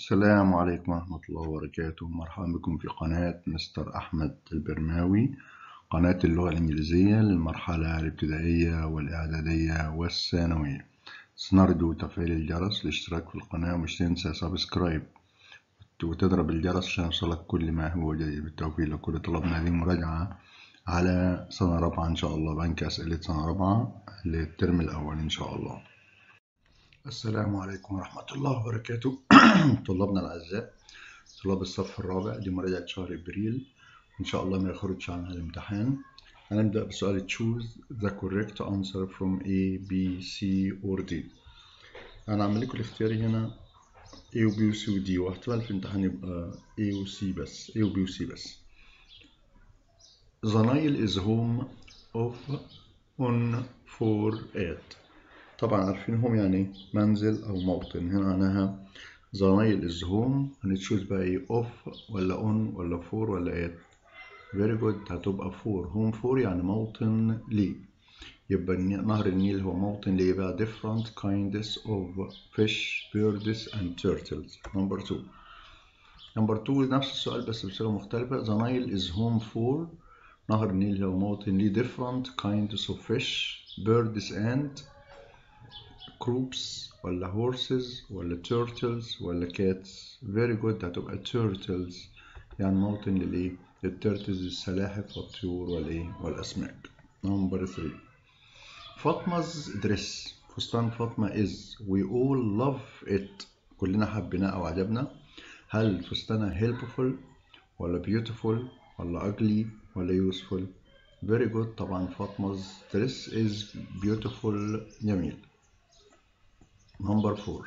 السلام عليكم ورحمة الله وبركاته. مرحبا بكم في قناة مستر أحمد البرماوي، قناة اللغة الإنجليزية للمرحلة الابتدائية والإعدادية والثانوية. سنرجو تفعيل الجرس للاشتراك في القناة، ومش تنسى سبسكرايب وتضرب الجرس عشان يوصلك كل ما هو جديد. بالتوفيق لكل طلبنا. دي مراجعة على سنة رابعة إن شاء الله، بنك أسئلة سنة رابعة للترم الأول إن شاء الله. السلام عليكم ورحمة الله وبركاته. طلابنا الأعزاء، طلاب الصف الرابع، دي مراجعة شهر إبريل إن شاء الله ما يخرجش عنها الامتحان. هنبدأ بسؤال choose the correct answer from A, B, C or D. أنا عامل لكم الاختياري هنا A و B و C و D، واحتمال في الامتحان يبقى A و C بس، A و B و C بس. The Nile is home of on for at. طبعا عارفين هم يعني منزل أو موطن، هنا معناها The Nile is home. هنتشوز بقى ايه، off ولا on ولا for ولا at. very good، هتبقى for. home for يعني موطن ليه، يبقى نهر النيل هو موطن ليه بقى different kinds of fish, birds and turtles. number two نفس السؤال بس بصيغة مختلفة. The Nile is home for، نهر النيل هو موطن ليه different kinds of fish, birds and crops ولا horses ولا turtles ولا cats. very good، هتبقى turtles يعني موطن للايه، للتيرتلز السلاحف والطيور والايه والاسماك. number 3 فاطمه's dress، فستان فاطمة is we all love it، كلنا حبيناه او عجبنا. هل فستانها helpful ولا beautiful ولا ugly ولا useful؟ very good، طبعا فاطمه's dress is beautiful، جميل. number 4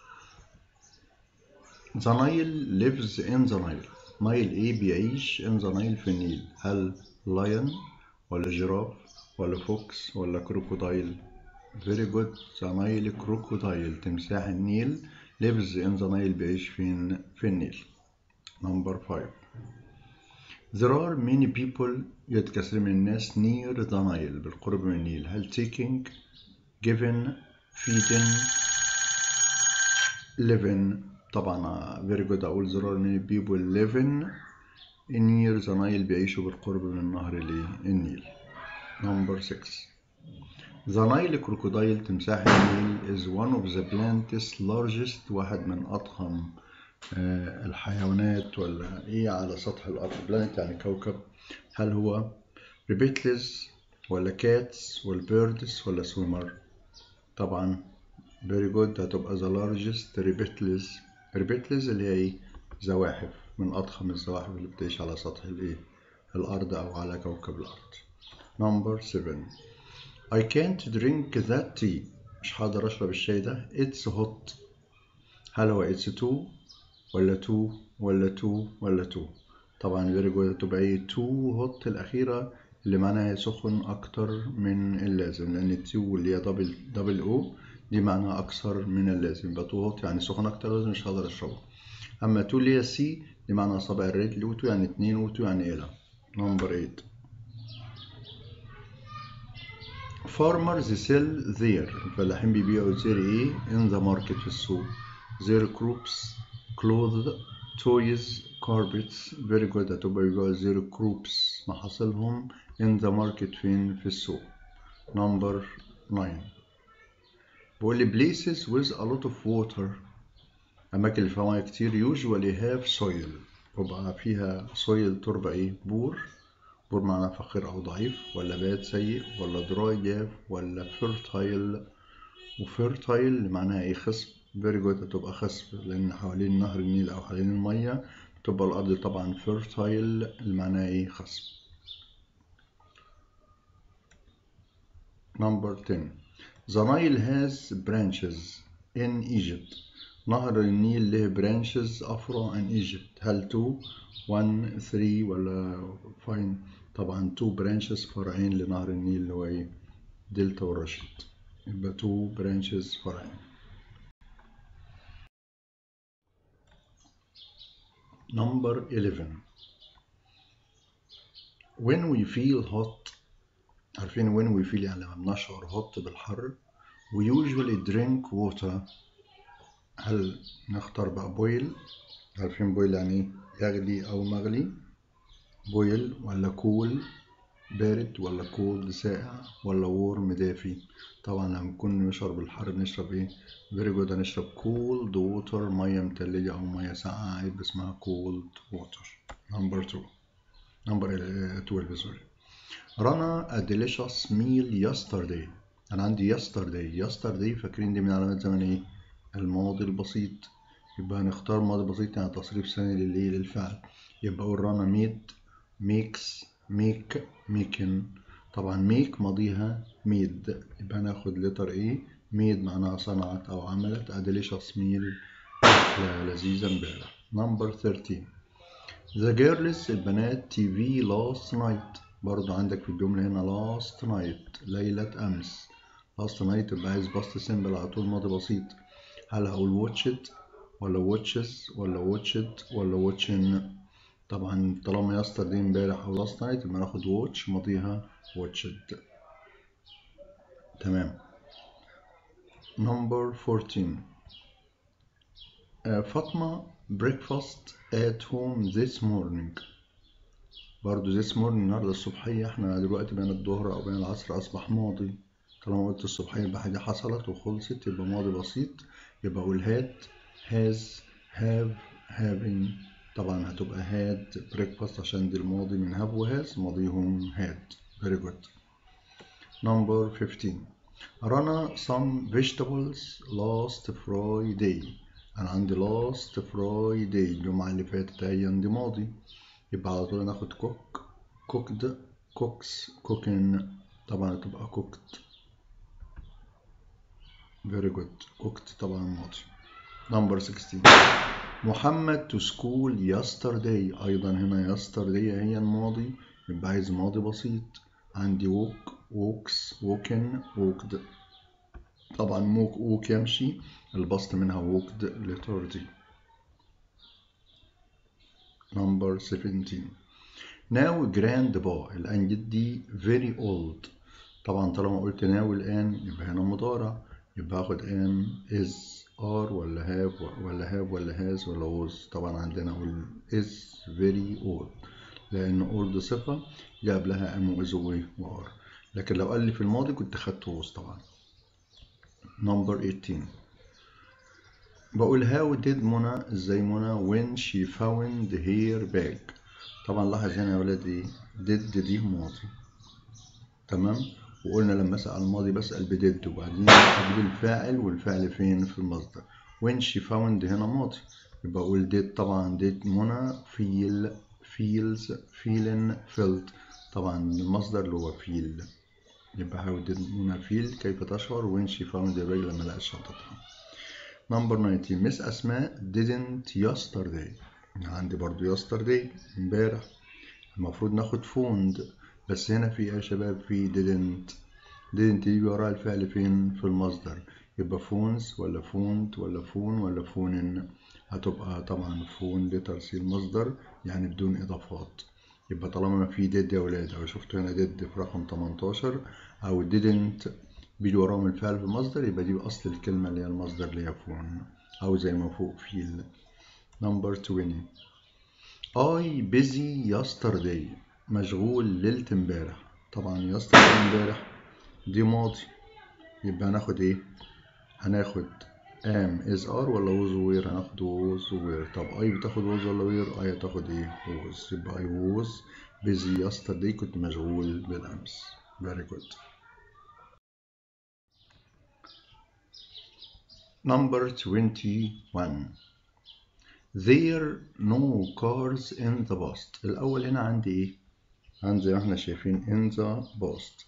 The Nile lives in the Nile. نايل ايه بيعيش in the Nile في النيل؟ هل lion ولا جراف ولا فوكس ولا كروكودايل؟ very good، the Nile crocodile، تمساح النيل lives in the Nile، بيعيش فين؟ في النيل. number 5 There are many people، يد كثير من الناس near the Nile، بالقرب من النيل. هل taking، giving، feeding، living؟ طبعا very good، أقول there are many people living near the Nile، بيعيشوا بالقرب من نهر النيل. number 6 The Nile crocodile، تمساح النيل is one of the plant's largest، واحد من أضخم الحيوانات ولا إيه على سطح الأرض. planet يعني كوكب. هل هو reptiles ولا cats ولا birds ولا swimmer؟ طبعا very good، هتبقى the largest reptiles. reptiles اللي هي إيه، زواحف، من أضخم الزواحف اللي بتعيش على سطح الإيه، الأرض أو على كوكب الأرض. number 7 I can't drink that tea، مش هقدر أشرب الشاي ده. it's hot، هل هو it's too ولا too ولا too ولا too؟ طبعا very good، هتبقى إيه too hot الأخيرة اللي معناها سخن أكتر من اللازم، لأن too اللي هي دبل أو دي معناها أكثر من اللازم، يبقى too hot يعني سخن أكتر لازم مش هقدر أشربه. أما تو اللي هي سي دي معناها صابع الرجل، وتو يعني اتنين، وتو يعني إله. number 8 farmers sell their، الفلاحين بيبيعوا their إيه in the market، في السوق. their crops clothes toys carpets. very good، هتبقى بيبيعوا their crops محاصيلهم in the market، فين؟ في السوق. number 9 بقول لي places with a lot of water، أماكن اللي فيها مياه كتير usually have soil، يبقى فيها soil تربة إيه، بور معناه فقير أو ضعيف، ولا باد سيء، ولا dry جاف، ولا fertile. وfertile اللي معناها إيه، خصب. very good، هتبقى خصب لأن حوالين نهر النيل أو حوالين المية تبقى الأرض طبعا fertile اللي معناها إيه، خصب. number 10 The Nile has branches in Egypt، نهر النيل له branches أفرع in Egypt. هل 2 1 3 ولا 5؟ طبعا 2 branches، فرعين لنهر النيل اللي هو ايه، دلتا والرشيد، يبقى 2 branches فرعين. number 11 when we feel hot، عارفين when we feel يعني لما بنشعر hot بالحر. we usually drink water، هل نختار بقى بويل؟ عارفين بويل يعني ايه؟ يغلي او مغلي. بويل ولا كول بارد ولا كولد ساقع ولا وورم دافي؟ طبعا لما نكون نشرب الحر بنشرب ايه؟ فيري جود، هنشرب كولد ووتر، ميه متلجه او ميه ساقعه يبقى اسمها كولد ووتر. نمبر 2 نمبر 12 سوري. رنا a delicious meal yesterday. انا عندي yesterday فاكرين دي من علامات زمن ايه؟ الماضي البسيط. يبقى هنختار ماضي بسيط يعني تصريف ثاني للايه؟ للفعل. يبقى اقول رنا made makes make making. طبعا make ماضيها made، يبقى هناخد letter A. made معناها صنعت او عملت. a delicious meal أكلة لذيذة امبارح. number 13 The girls البنات TV last night. برضو عندك في الجملة هنا last night ليلة أمس. last night يبقى عايز past simple على طول ماضي بسيط. هل هقول watched ولا watches ولا watched ولا watching؟ طبعا طالما yesterday امبارح أو last night يبقى ناخد watch ماضيها watched. تمام. number 14 فاطمة breakfast at home this morning. برضو this morning النهاردة الصبحية. احنا دلوقتي بين الظهر او بين العصر اصبح ماضي. طالما قلت الصبحية يبقى حاجة حصلت وخلصت يبقى ماضي بسيط. يبقى اقول had has have having. طبعا هتبقى had breakfast عشان دي الماضي من have و has ماضيهم had. very good. number 15 رنا some vegetables last Friday. انا عندي last Friday الجمعة اللي فاتت هي عندي ماضي. يبقى على طول ناخد cook cooked cooks cooking. طبعا تبقى cooked. very good. cooked طبعا ماضي. number 16 محمد to school yesterday. أيضا هنا yesterday هي الماضي يبقى عايز ماضي بسيط. عندي walk walks walking walked. طبعا walk يمشي البسط منها walked letter D. number 17 now grandpa الآن جدي very old. طبعا طالما قلت now الآن يبقى هنا مضارع. يبقى هاخد am is are ولا have ولا has ولا was. طبعا عندنا أقول is very old لأن old صفة جاء قبلها am و is و are. لكن لو قال لي في الماضي كنت خدت was طبعا. number 18 بقول how did منى ازاي منى when she found her bag. طبعا لاحظ هنا يا ولاد ايه؟ did دي ماضي. تمام. وقلنا لما اسال الماضي بسال بديد وبعدين اجيب الفاعل والفعل فين؟ في المصدر. when she found هنا ماضي يبقى اقول did. طبعا did منى feel feels feeling felt. طبعا المصدر اللي هو feel. يبقى how did منى feel كيف تشعر when she found the bag لما لقت شنطتها. number 19 مس اسماء didn't yesterday. عندي برضو yesterday امبارح المفروض ناخد found بس هنا في يا شباب في didn't يجي وراها الفعل فين؟ في المصدر. يبقى phones ولا phoned ولا phone ولا phonin؟ هتبقى طبعا phone letter C المصدر يعني بدون إضافات. يبقى طالما ما في did يا ولاد أو شفتوا هنا did في رقم 18 أو didn't بيجي وراهم الفعل في المصدر يبقى دي أصل الكلمة اللي هي المصدر اللي هي phone أو زي ما فوق feel. number 20 I busy yesterday مشغول ليلة امبارح. طبعا yesterday امبارح دي ماضي يبقى هناخد ايه؟ هناخد am is are ولا was were؟ هناخد was were. طب I بتاخد was ولا were؟ I هتاخد ايه؟ was. يبقى I was busy yesterday كنت مشغول بالأمس. very good. number 21 there no cars in the past. الأول هنا عندي ايه؟ عندي زي ما احنا شايفين in the past.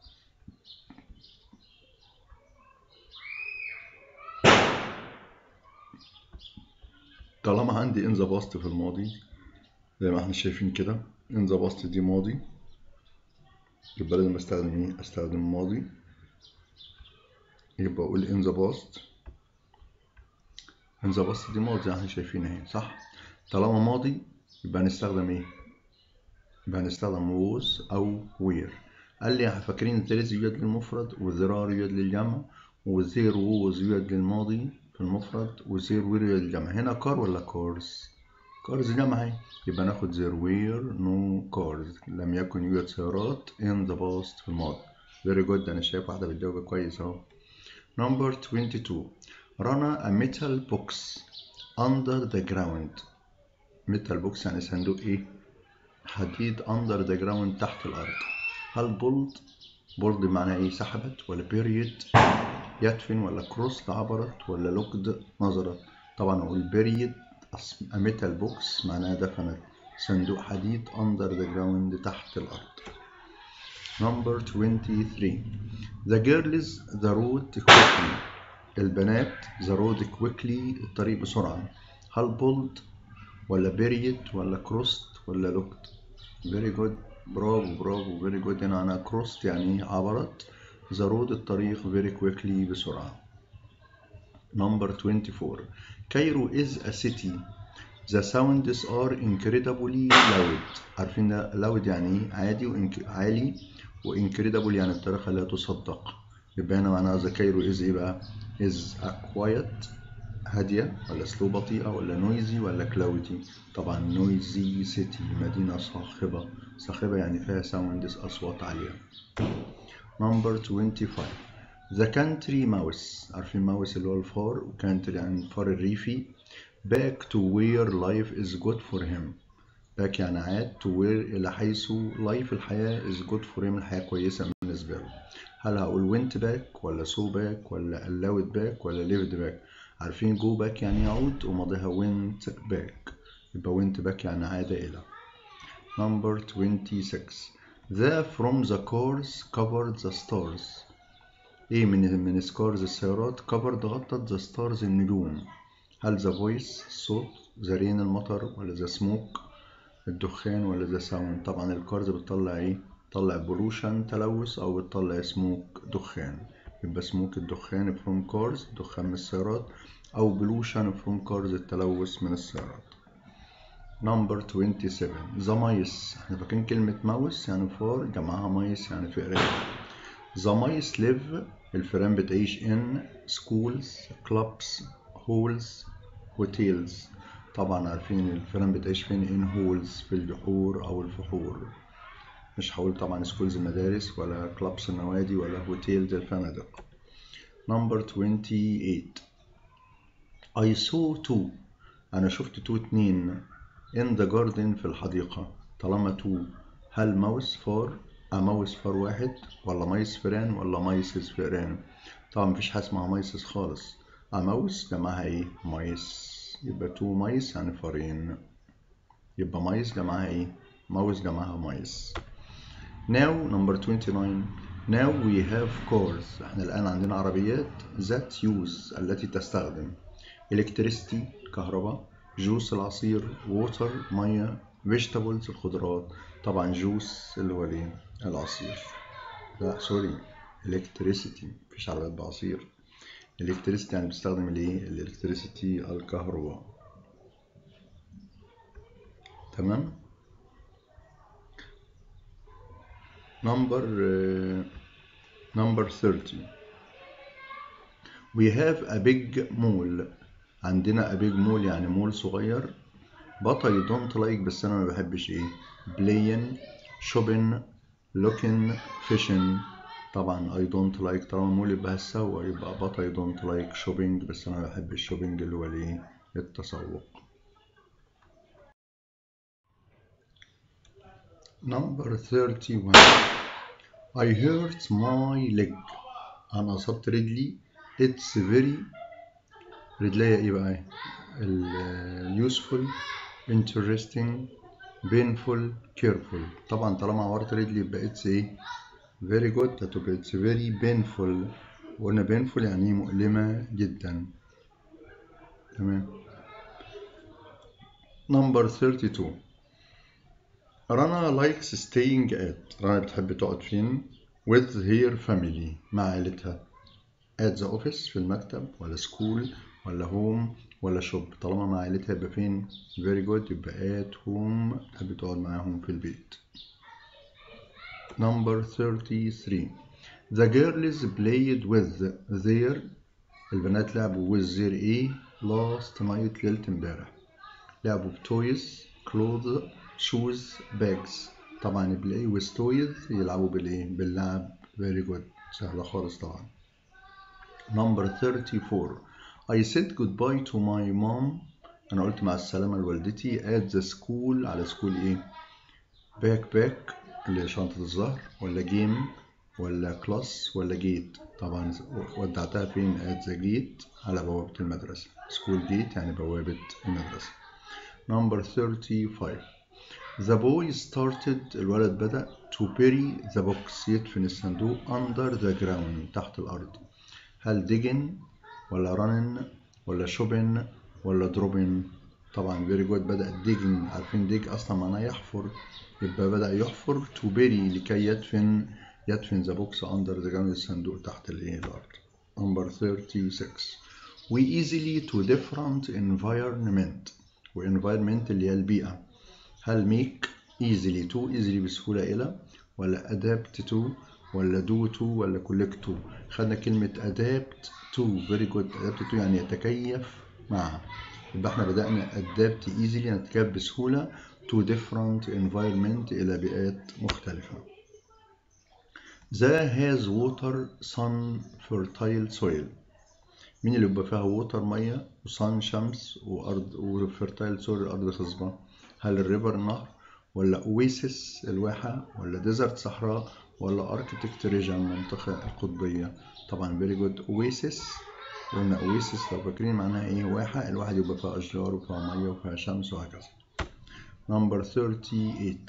طالما عندي in the past في الماضي زي ما احنا شايفين كده in the past دي ماضي يبقى لازم استخدم ايه؟ استخدم ماضي. يبقى اقول in the past. in the past دي ماضي احنا شايفين اهي صح. طالما ماضي يبقى هنستخدم ايه؟ يبقى هنستخدم was او were. قال لي فاكرين there is يوجد للمفرد و there are يوجد للجمع و there was يوجد للماضي في المفرد وزير وير الجمع. هنا كار ولا كورز؟ كارز جمع اهي، يبقى ناخد there were no cars، لم يكن يوجد سيارات in the past في الماضي. very good، أنا شايف واحدة بتجاوب كويس أهو. number 22 رنا a metal box under the ground. metal box يعني صندوق إيه؟ حديد under the ground تحت الأرض. هل bold؟ bold معناها إيه؟ سحبت ولا buried يدفن ولا crossed عبرت ولا looked نظرت؟ طبعا أقول buried. a metal box معناها دفنت صندوق حديد under the ground تحت الأرض. number 23 the girls the road quickly. البنات the road quickly الطريق بسرعة. هل bold ولا buried ولا crossed ولا looked؟ very good، برافو برافو very good. هنا أنا crossed يعني عبرت، the road الطريق very quickly بسرعة. number 24 Cairo is a city the sounds are incredibly loud. عارفين ده loud يعني ايه؟ عالي، وincredible يعني بطريقة لا تصدق. يبقى هنا معناها the Cairo is ايه بقى؟ is a quiet هادية ولا slow بطيئة ولا noisy ولا cloudy؟ طبعا noisy city مدينة صاخبة. صاخبة يعني فيها sounds أصوات عالية. number 25 the country mouse. عارفين mouse اللي هو الفار، وcountry يعني الفار الريفي. back to where life is good for him. back يعني عاد to where إلى حيث life الحياة is good for him الحياة كويسة بالنسبة له. هل هقول went back ولا so back ولا allowed back ولا lived back؟ عارفين go back يعني يعود وماضيها went back، يبقى went back يعني عاد إلى. number 26 the from the cars covered the stars. ايه من سكارز السيارات covered غطت the stars النجوم. هل the voice الصوت، the rain المطر، ولا the smoke الدخان، ولا the sound؟ طبعا الكارز بتطلع ايه؟ بتطلع pollution تلوث، او بتطلع smoke دخان. يبقى smoke الدخان from cars الدخان من السيارات، او pollution from cars التلوث من السيارات. number 27 the mice. احنا فاكرين كلمة mouse يعني فار، جمعها mice يعني فئران. the mice live الفئران بتعيش in schools clubs holes hotels. طبعا عارفين الفئران بتعيش فين؟ in holes في الجحور أو الفحور. مش هقول طبعا schools المدارس ولا clubs النوادي ولا hotels الفنادق. number 28 I saw two. أنا شفت اتنين in the garden في الحديقة. طالما two هل ماوس فار؟ ماوس فار واحد ولا مايس فئران ولا مايسز فئران؟ طبعا مفيش حاجة اسمها مايسز خالص. ماوس جمعها ايه؟ مايس. يبقى تو مايس يعني فارين، يبقى مايس جمعها ايه؟ ماوس جمعها مايس. now number 29 now we have cars. احنا الآن عندنا عربيات that use التي تستخدم electricity كهرباء، جوس العصير water مية، vegetables الخضروات. طبعا جوس اللي هو الايه؟ العصير. لا سوري electricity، مفيش عربيات بعصير. electricity يعني بتستخدم الايه؟ الالكتريسيتي الكهرباء. تمام. number 30 we have a big mall. عندنا a big mall يعني مول صغير. but I don't like بس أنا ما بحبش إيه؟ playing shopping looking fishing. طبعا I don't like طالما مول يبقى هتسوق، يبقى but I don't like shopping بس أنا ما بحبش shopping اللي هو الإيه؟ التسوق. number 31 I hurt my leg. أنا أصبت رجلي. it's very رجلية إيه بقى؟ useful interesting painful careful. طبعا طالما عورت رجلي يبقى it's ايه؟ very good. هتبقى it's very painful. وقلنا painful يعني مؤلمة جدا. تمام. number 32 رنا likes staying at. رنا بتحب تقعد فين؟ with her family مع عائلتها. at the office في المكتب ولا school ولا home ولا shop؟ طالما مع عائلتها يبقى فين؟ very good يبقى at home بتحب تقعد معاهم في البيت. number 33 the girls played with their البنات لعبوا with their ايه last night ليلة امبارح. لعبوا بتويز clothes shoes bags. طبعا بلاي with toys يلعبوا بالايه باللعب. very good سهلة خالص طبعا. number 34 I said goodbye to my mom. أنا قلت مع السلامة لوالدتي at the school. على سكول إيه؟ backpack اللي هي شنطة الظهر، ولا game، ولا كلاس، ولا جيت. طبعا ودعتها فين؟ at the gate على بوابة المدرسة. school gate يعني بوابة المدرسة. number 35 the boy started. الولد بدأ to bury the box يدفن الصندوق under the ground تحت الأرض. هل digging ولا running ولا shopping ولا dropping؟ طبعا very good. بدأ digging. عارفين dig أصلا معناه يحفر، يبقى بدأ يحفر to bury لكي يدفن the box under the ground الصندوق تحت الأرض. number 36 we easily to different environment. وenvironment اللي هي البيئة. هل make easily to easily بسهولة إلى، ولا adapt to، ولا do to، ولا collect to؟ خدنا كلمة adapt to. very good. adapt to يعني يتكيف معها. يبقى احنا بدأنا adapt easily نتكيف بسهولة to different environment إلى بيئات مختلفة. the has water sun fertile soil. مين اللي يبقى فيها water مية، وsun شمس، وأرض، وfertile soil الأرض خصبة؟ هل الريفر النهر، ولا oasis الواحة، ولا desert صحراء، ولا arctic region منطقة القطبية؟ طبعا very good oasis. قلنا oasis لو فاكرين معناها ايه؟ واحة. الواحة يبقى فيها أشجار وفيها مية وفيها شمس وهكذا. number 38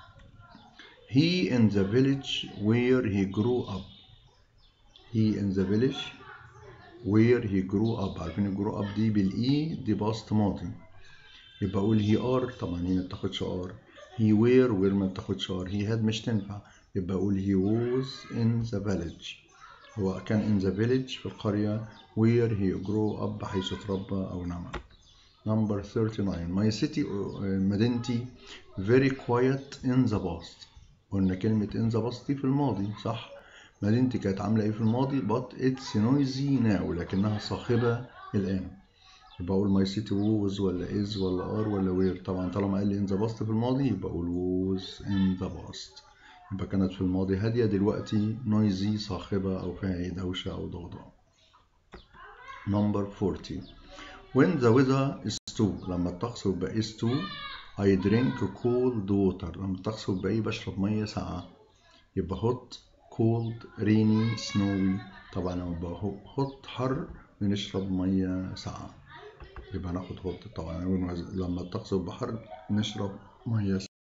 he in the village where he grew up. he in the village where he grew up. عارفين grew up دي بالإي دي باست ماضي، يبقى أقول he are. طبعا هي ما بتاخدش are. he were ما بتاخدش are. he had مش تنفع، يبقى أقول he was in the village. هو كان in the village في القرية where he grew up حيث تربى أو نما. number 39 my city مدينتي very quiet in the past. قلنا كلمة in the past دي في الماضي صح. مدينتي كانت عاملة ايه في الماضي؟ but it's noisy now لكنها صاخبة الآن. يبقى أقول my city was ولا is ولا are ولا were. طبعا طالما قال لي in the past في الماضي يبقى أقول was in the past. يبقى كانت في الماضي هادية، دلوقتي noisy صاخبة أو فيها دوشة أو ضوضاء. number 40 when the weather is too. لما الطقس يبقى is too I drink cold water. لما الطقس يبقى ايه؟ بشرب مية ساقعة. يبقى hot cold rainy snowy. طبعا لما يبقى hot حر بنشرب مية ساقعة يبقى ناخد hot. طبعا لما الطقس يبقى حر نشرب مية ساقعة.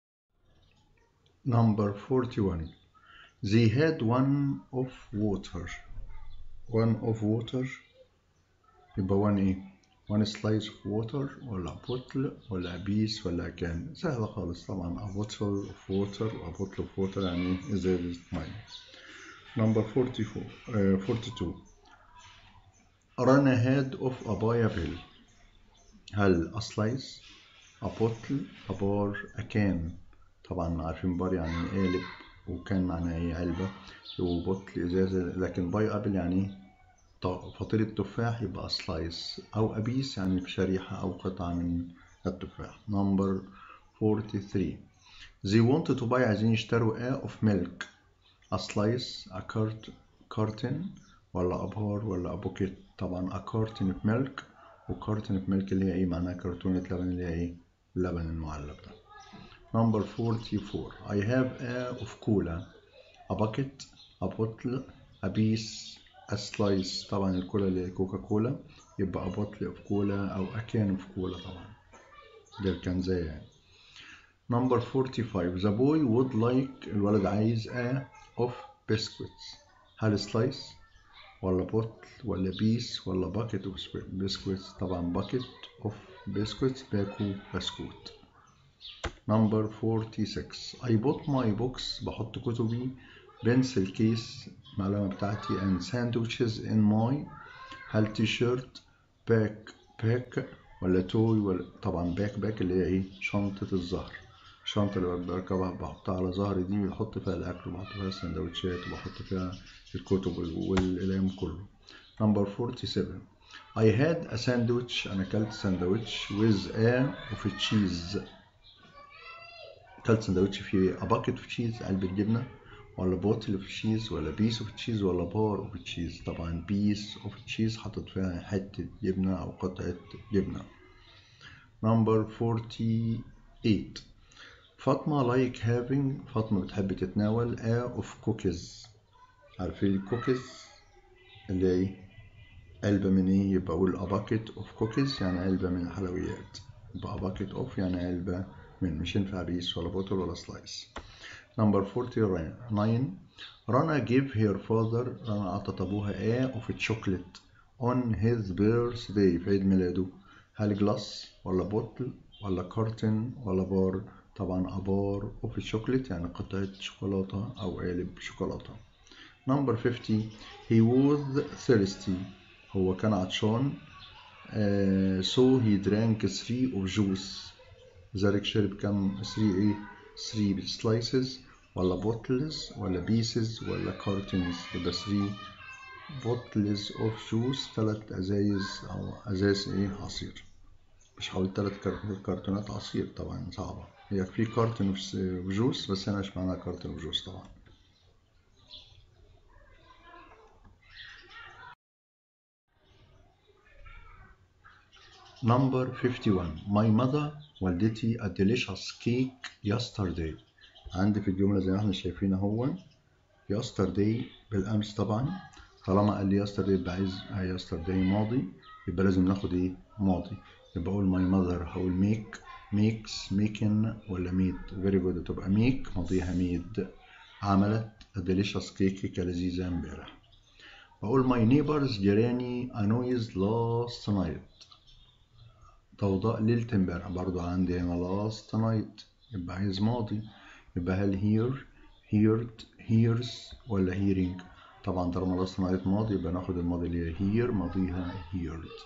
number 41 they had one of water. one of water يبقى one ايه؟ one slice of water ولا bottle ولا piece ولا can. سهلة خالص طبعا. a bottle of water و a bottle of water يعني إزازة مية. number 42 run ahead of a bill. هل a slice a bottle a bar a can؟ طبعا عارفين بار يعني قالب، وكان معناه ايه؟ علبة، وبوتل إزازة. لكن باي أبل يعني فطيرة تفاح يبقى سلايس، أو أبيس يعني في شريحة أو قطعة من التفاح. number 43 they wanted to buy عايزين يشتروا a of milk a slice a carton ولا a bar ولا a bucket. طبعا a carton of milk، وcarton of milk اللي هي ايه؟ معناها كرتونة لبن اللي هي ايه؟ اللبن المعلب ده. number 44 I have a of cola a bucket a bottle a piece a slice. طبعا الكولا اللي هي كوكا كولا يبقى a bottle of cola أو a can of cola. طبعا ده الكنزاية يعني. number 45 the boy would like. الولد عايز a of biscuits. هل slice ولا bottle ولا piece ولا bucket of biscuits؟ طبعا bucket of biscuits باكو بسكوت. number 46 I put my books بحط كتبي pencil case المعلومة بتاعتي and sandwiches in my. هل تيشيرت backpack ولا toy ولا طبعا backpack اللي هي ايه؟ شنطة الظهر. الشنطة اللي بركبها بحطها على ظهري دي بحط فيها الأكل وبحط فيها السندوتشات وبحط فيها الكتب والأقلام كله. Number 47. I had a sandwich. أنا أكلت ساندويتش with a of cheese. أكلت ساندويتش فيه a bucket of cheese علبة جبنة، ولا bottle of cheese، ولا piece of cheese، ولا bar of cheese. طبعا piece of cheese حطت فيها حتة جبنة أو قطعة جبنة. Number 48. فاطمة like having. فاطمة بتحب تتناول a of cookies. عارفين الكوكيز اللي هي علبة من ايه؟ يبقى أقول a bucket of cookies يعني علبة من الحلويات. يبقى a bucket of يعني علبة من، مش ينفع بيس ولا بوتل ولا سلايس. Number 49. رنا gave her father. رنا أعطت أبوها a of chocolate on his birthday في عيد ميلاده. هل جلاس ولا بوتل ولا كارتن ولا بار؟ طبعا a bar of chocolate يعني قطعة شوكولاتة أو قالب شوكولاتة. Number 50. He was thirsty. هو كان عطشان. So he drank 3 of juice. ذلك شرب كم؟ 3 ايه؟ 3 slices ولا bottles ولا pieces ولا cartons. يبقى 3 bottles of juice 3 ازايز او ازاز ايه؟ عصير. مش هقول 3 كرتونات عصير طبعا صعبة. هي في كارتون of juice بس انا مش معناها كارتون of juice طبعا. Number 51. My mother والدتي a delicious cake yesterday. عندي في الجملة زي ما احنا شايفين اهو yesterday بالأمس طبعا. طالما قال لي yesterday يبقى عايز yesterday ماضي، يبقى لازم ناخد ايه؟ ماضي. يبقى أقول my mother هقول make makes making ولا made. very good. تبقى make ماضيها made. عملت a delicious cake كيكة لذيذة امبارح. بقول my neighbors جيراني a noise last night. ضوضاء ليلة امبارح. برضو عندي هنا last night يبقى عايز ماضي. يبقى هل hear heard hears ولا hearing؟ طبعا طالما last night ماضي يبقى ناخد الماضي اللي هي hear ماضيها heard.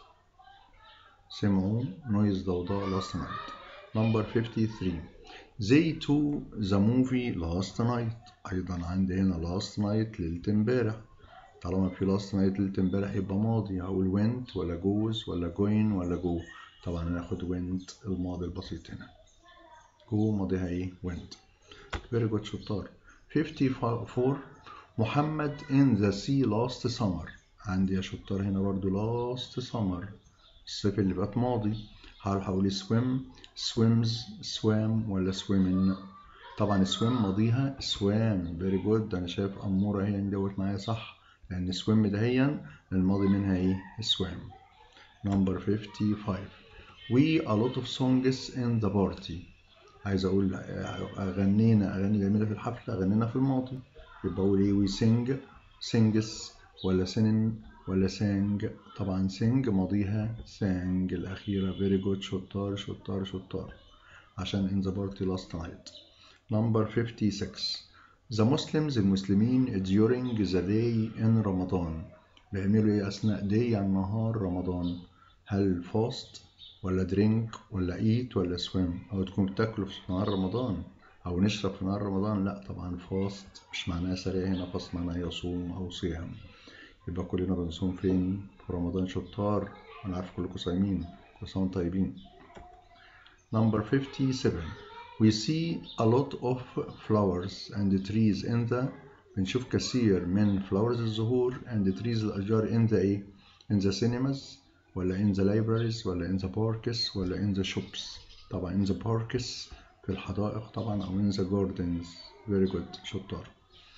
سمعوا noise ضوضاء last night. Number 53. They to the movie last night. أيضا عندي هنا last night ليلة امبارح. طالما في last night ليلة امبارح يبقى ماضي. هقول went ولا goes ولا going ولا go. طبعا هناخد went الماضي البسيط هنا. go ماضيها ايه؟ went. very good شطار. 54. محمد in the sea last summer. عندي يا شطار هنا برضو last summer الصيف اللي بقت ماضي. هقول swim swims swam ولا swimming. طبعا swim ماضيها swam. very good. انا شايف اموره هي ندوت معايا صح لان swim ده هي الماضي منها ايه؟ swam. Number 55. we a lot of songs in the party. عايز اقول غنينا اغاني جميله في الحفله. غنينا في الماضي يبقى اقول ايه؟ we sing sings ولا sing ولا sang. طبعا sing ماضيها sang الاخيره. very good شطار شطار شطار عشان in the party last night. Number 56. the Muslims المسلمين during the day in رمضان بيعملوا ايه اثناء day يعني نهار رمضان؟ هل fast ولا drink ولا eat ولا swim؟ أو تكون بتاكلوا في نهار رمضان أو نشرب في نهار رمضان؟ لا طبعا fast مش معناها سريع هنا. fast معناها يصوم أو صيام. يبقى كلنا بنصوم فين؟ في رمضان شطار. أنا عارف كلكم صايمين. كل سنة وانتم طيبين. Number 57. we see a lot of flowers and trees in the. بنشوف كثير من flowers الزهور and trees الأشجار in the إيه؟ in the cinemas ولا in the libraries ولا in the parks ولا in the shops. طبعا in the parks في الحدائق طبعا أو in the gardens. very good شطار.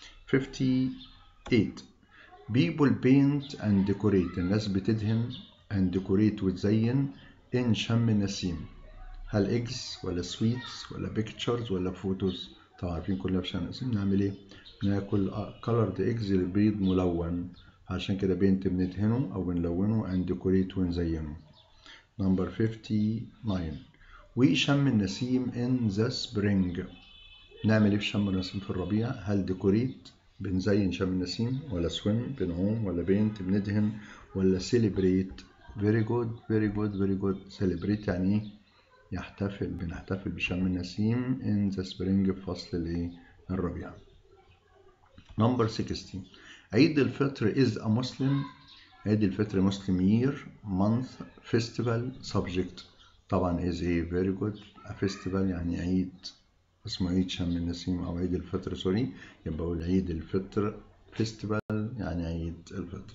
58. people paint and decorate. الناس بتدهن and decorate وتزين in شم النسيم. هل eggs ولا sweets ولا pictures ولا photos؟ طبعا عارفين كلنا في شم النسيم نعمل ايه؟ بناكل colored eggs البيض ملون. عشان كده بينت بندهنه أو بنلونه and decorate ونزينه. Number 59. we شم النسيم in the spring. نعمل ايه في شم النسيم في الربيع؟ هل decorate بنزين شم النسيم ولا swim بنعوم ولا بينت بندهن ولا celebrate؟ very good very good very good. celebrate يعني ايه؟ يحتفل. بنحتفل بشم النسيم in the spring في فصل الايه؟ الربيع. Number 60. عيد الفطر is a Muslim عيد الفطر Muslim year month festival subject طبعا is a very good a festival يعني عيد اسمه عيد شم النسيم أو عيد الفطر سوري، يبقى أقول عيد الفطر festival يعني عيد الفطر.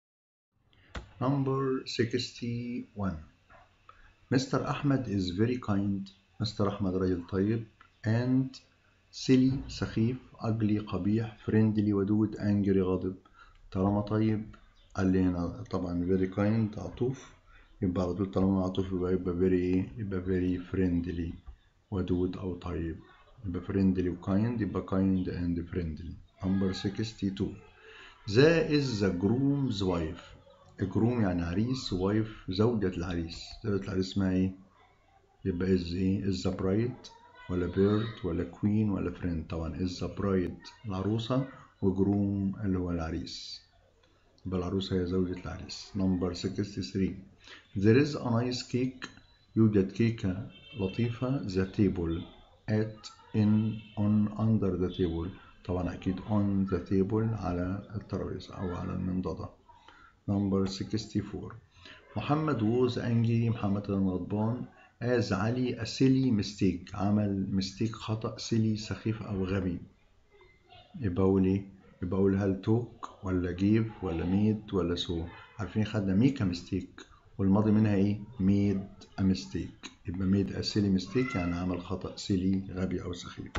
Number 61 Mr. Ahmed is very kind. Mr. أحمد راجل طيب and silly سخيف ugly قبيح friendly ودود angry غاضب. طالما طيب قال لي هنا طبعا very kind عطوف، يبقى على طول طالما عطوف يبقى very friendly ودود أو طيب، يبقى friendly و kind يبقى kind and friendly. Number 62 That is the groom's wife. groom يعني عريس wife زوجة العريس. زوجة العريس اسمها ايه؟ يبقى is ايه؟ is the bride ولا bird ولا queen ولا friend؟ طبعا is the bride العروسة وgroom اللي هو العريس، يبقى العروسة هي زوجة العريس. Number 63 There is a nice cake. يوجد كيكة لطيفة the table at in on under the table طبعا أكيد on the table على الترابيزة أو على المنضدة. Number 64 محمد was angry. محمد كان غضبان as علي a silly mistake عمل mistake خطأ silly سخيف أو غبي. يبقى أقول إيه؟ يبقى أقول هل took ولا gave ولا made ولا so؟ عارفين خدنا make a mistake والماضي منها إيه؟ made a mistake، يبقى made a silly mistake يعني عمل خطأ silly غبي أو سخيف.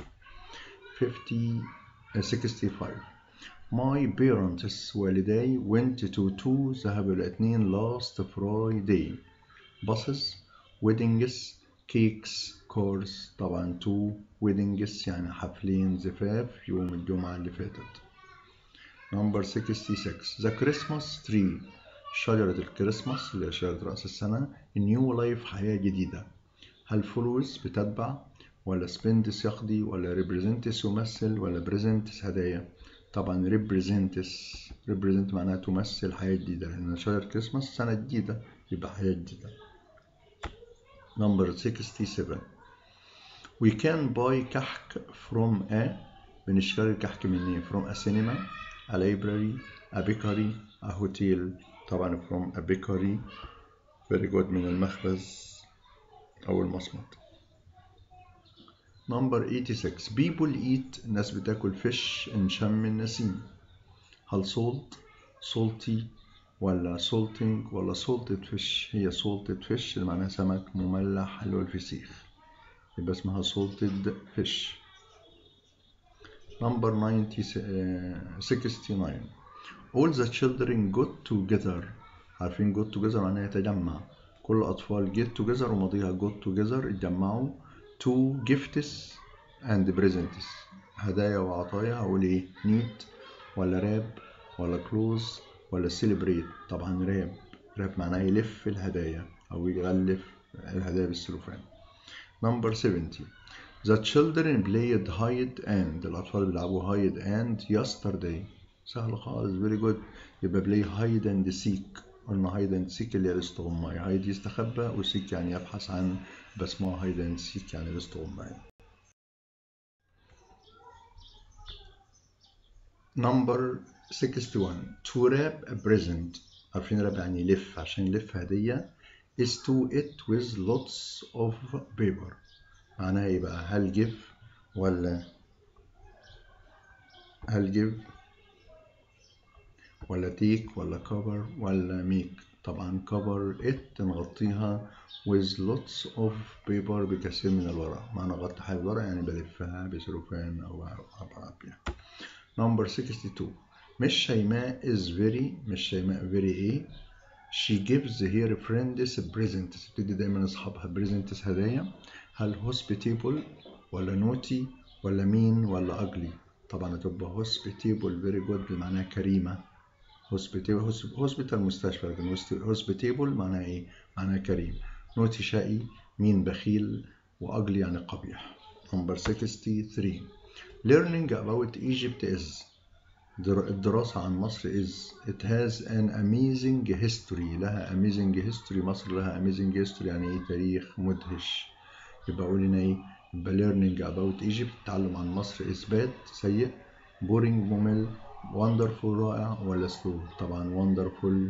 65 My parents والدي went to ذهبوا الاثنين last Friday buses weddings cakes cars طبعا two weddings يعني حفلين زفاف يوم الجمعة اللي فاتت. Number 66 The Christmas tree شجرة الكريسماس اللي هي شجرة رأس السنة. New life حياة جديدة. هل follows بتتبع ولا spends يقضي ولا represents يمثل ولا presents هدايا؟ طبعا represent معناها تمثل حياة جديدة، لأن شجرة كريسماس سنة جديدة يبقى حياة جديدة. Number 67 We can buy كحك from a بنشتري الكحك من ايه؟ from a cinema a library a bakery a hotel طبعا from a bakery very good من المخبز أو المصمت. Number 86 People eat الناس بتاكل fish in شم النسيم. هل salt salty ولا salting ولا salted fish؟ هي salted fish اللي معناها سمك مملح اللي هو الفسيخ، يبقى اسمها salted fish. Number 69 All the children got together. عارفين got together معناها يتجمع، كل الأطفال get together وماضيها got together اتجمعوا to gifts and presents هدايا وعطايا. هقول ايه؟ neat ولا راب ولا close ولا celebrate؟ طبعا راب معناه يلف الهدايا أو يغلف الهدايا بالسلوفان. Number 70 The children played hide and الأطفال بيلعبوا hide and yesterday. سهل خالص very good. يبقى play hide and seek. قلنا hide and seek اللي هي الاستغماية. hide يستخبى و seek يعني يبحث عن، بس ما hide and seek يعني الاستغماية. Number 61 To wrap a present. عارفين wrap يعني يلف، عشان يلف هدية is to it with lots of paper. معناها ايه بقى؟ هل give ولا take ولا cover ولا make؟ طبعا cover it نغطيها with lots of paper بكثير من الورق. معنى غطي حاجة بالورق يعني بلفها بسلوفان أو أبعد بيها. Number 62 مش شيماء very ايه؟ she gives her friends presents. بتدي دايما أصحابها presents هدايا. هل hospitable ولا naughty ولا mean ولا ugly؟ طبعا هتبقى hospitable very good بمعناها كريمة. hospital مستشفى، لكن hospitable معناها ايه؟ معناها كريم. naughty شقي، mean بخيل، وugly يعني قبيح. Number 63 Learning about Egypt is الدراسة عن مصر is it has an amazing history. لها amazing history. مصر لها amazing history يعني ايه؟ تاريخ مدهش. يبقى أقول هنا ايه؟ يبقى learning about Egypt التعلم عن مصر is bad سيء boring ممل wonderful رائع ولا slow؟ طبعا wonderful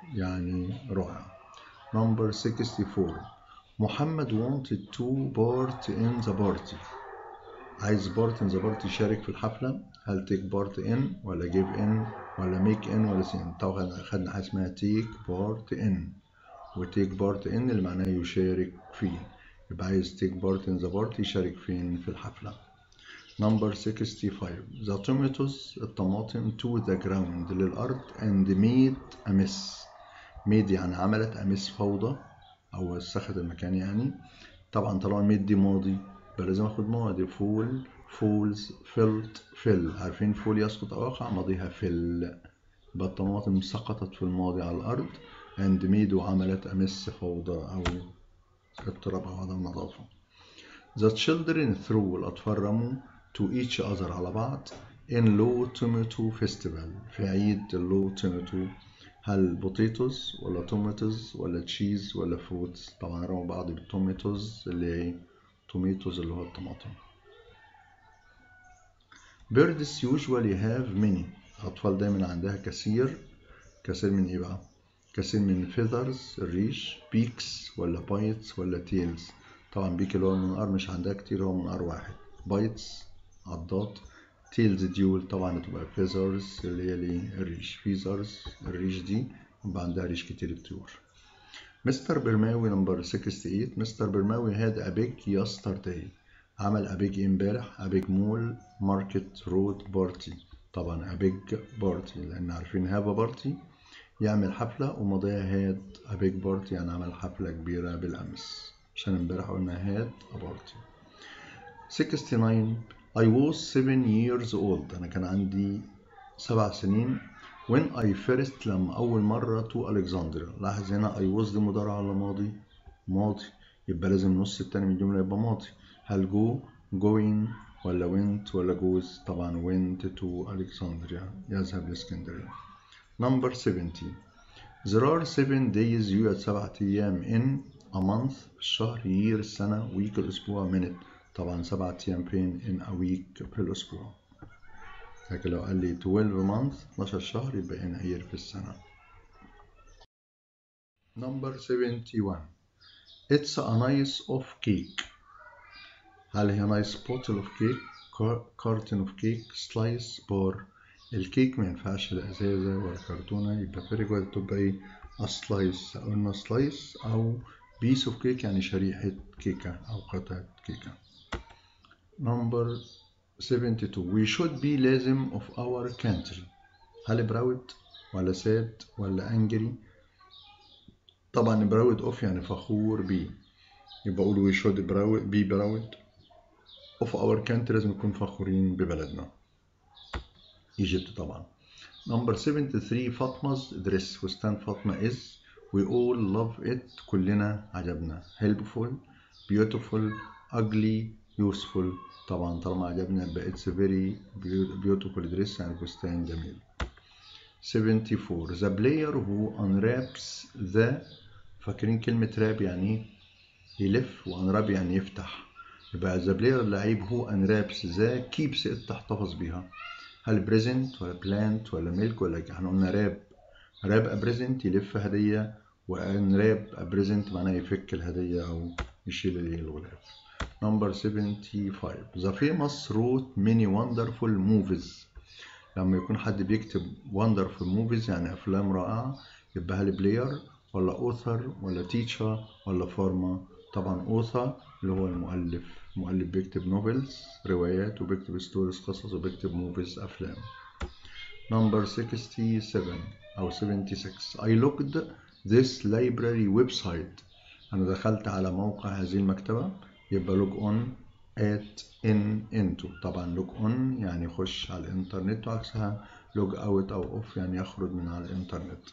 يعني رائع. Number 64 محمد wanted to part in the party. عايز part in the party يشارك في الحفلة. هل take part in ولا give in ولا make in ولا see in؟ طبعا خدنا حاجة اسمها take part in، و take part in اللي معناه يشارك فيه، يبقى عايز take part in the party يشارك فين؟ في الحفلة. Number 65 the tomatoes الطماطم to the ground للأرض and made a mess. made يعني عملت a mess فوضى أو وسخت المكان يعني. طبعا طالما made دي ماضي يبقى لازم اخد ماضي. فول فولز فلت فل، عارفين فول يسقط أو يقع ماضيها فل. يبقى الطماطم سقطت في الماضي على الأرض and made وعملت a mess فوضى أو اضطراب أو عدم نظافة. The children threw الأطفال رموا to each other على بعض in low tomato festival في عيد low tomato. هل بوتيتوز ولا توماتوز ولا تشيز ولا فروتس؟ طبعا رموا بعض بالتوماتوز اللي هو الطماطم. Birds usually have many الأطفال دايما عندها كثير من إيه بقى؟ كثير من feathers الريش، beaks ولا bites ولا tails. طبعا بيك اللي هو المنقار مش عندها كتير، هو منقار واحد. bites عضات، tails ديول طبعا هتبقى feathers اللي هي الريش. feathers الريش دي يبقى عندها ريش كتير الطيور. مستر برماوي نمبر 68 مستر برماوي had a big yesterday عمل a big امبارح a big mall market road party. طبعا a big party لأن عارفين have a party يعمل حفلة ومضيها had a big party يعني عمل حفلة كبيرة بالأمس، عشان امبارح قلنا had a party. 69 I was 7 years old أنا كان عندي 7 سنين when I first لما أول مرة to Alexandria. لاحظ هنا I was دي مضارع ولا ماضي؟ ماضي، يبقى لازم النص التاني من الجملة يبقى ماضي. هل go going ولا went ولا goes؟ طبعا went to Alexandria يذهب لإسكندرية. Number 70 There are 7 days يوجد 7 أيام in a month الشهر year السنة week الأسبوع minute. طبعا 7 أيام فين in a week في الأسبوع. لكن لو قال لي 12 month 12 شهر يبقى in a year في السنة. Number 71 It's a nice of cake. هل هي nice bottle of cake carton of cake slice bar؟ الكيك ما ينفعش الازازه ولا كرتونه، يبقى very good تبقى ايه؟ a slice. قلنا slice او piece of cake يعني شريحه كيكه او قطعه كيكه. Number 72 we should be لازم of our country. هل proud ولا sad ولا angry؟ طبعا proud of يعني فخور بيه، يبقى اقول we should be proud of our country لازم نكون فخورين ببلدنا. Egypt طبعا. Number 73 فاطمة دريس فستان فاطمة is we all love it كلنا عجبنا. helpful beautiful ugly useful. طبعا طالما عجبنا يبقى it's very beautiful dress يعني فستان جميل. 74 the player who unwraps the فاكرين كلمة راب يعني يلف وانراب يعني يفتح، يبقى the player اللعيب هو unwraps the keeps it تحتفظ بيها. هل بريزنت ولا بلانت ولا ميلك ولا احنا قلنا راب ابريزنت يلف هدية، وان راب ابريزنت معناه يفك الهدية او يشيل الغلاف. Number 75 The famous wrote many wonderful movies. لما يكون حد بيكتب wonderful movies يعني افلام رائعة يبقى هل بلاير ولا author ولا teacher ولا فارما؟ طبعا author اللي هو المؤلف بيكتب نوفلز روايات وبيكتب ستوريز قصص وبيكتب موفيز أفلام. Number 67 أو 76 I looked this library website. أنا دخلت على موقع هذه المكتبة يبقى log on at in into. طبعا log on يعني يخش على الإنترنت وعكسها log out أو off يعني يخرج من على الإنترنت.